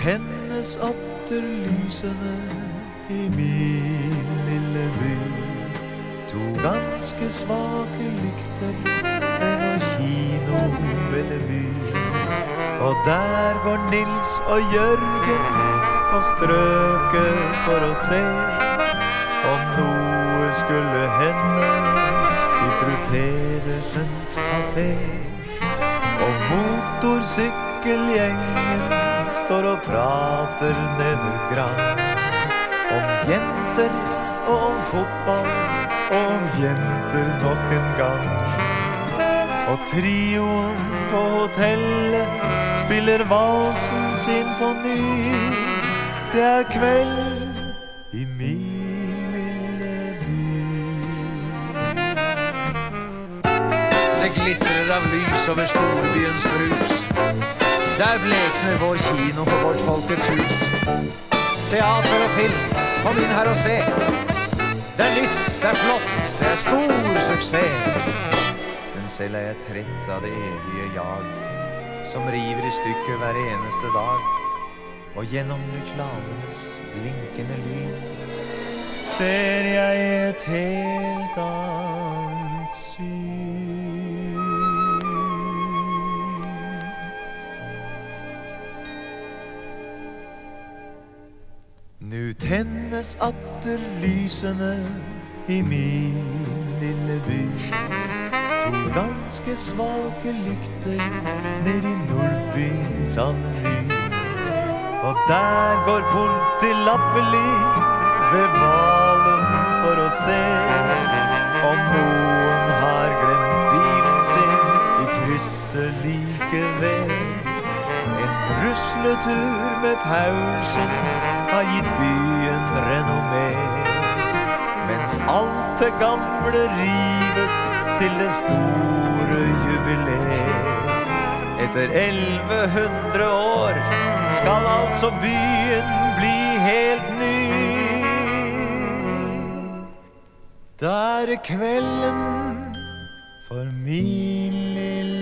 tennes atter lysene i min lille by. To ganske svake lykter ved vår kino Bellevue. Og der går Nils og Jørgen på strøket for å se om noe skulle hende i fru Pedersens kafé. Og motorsykkelgjengen står og prater nede Grand om jenter og om fotball og om jenter nok en gang. Og trioen på hotellet spiller valsen sin på ny. Det er kveld i min lille by. Det glittrer av lys over storbyens brus. Der blekner vår kino på vårt Folkets hus. Teater og film, kom inn her og se. Det er nytt, det er flott, det er stor suksess. Men selv er jeg trett av det evige jag, som river i stykker hver eneste dag. Og gjennom reklamenes blinkende lyn ser jeg et helt annet syn. Nu tennes atter lysene i min lille by. To ganske svake lykter ned i Nordbyens aveny. Og der går Polti Lappeli ved valen for å se om noen har glemt bilen sin i krysset like ved. En rusletur med Paulsen har gitt byen renommé, mens alt det gamle rives til det store jubileet. Etter 1100 år skal altså byen bli helt ny. Da er det kvelden for min lille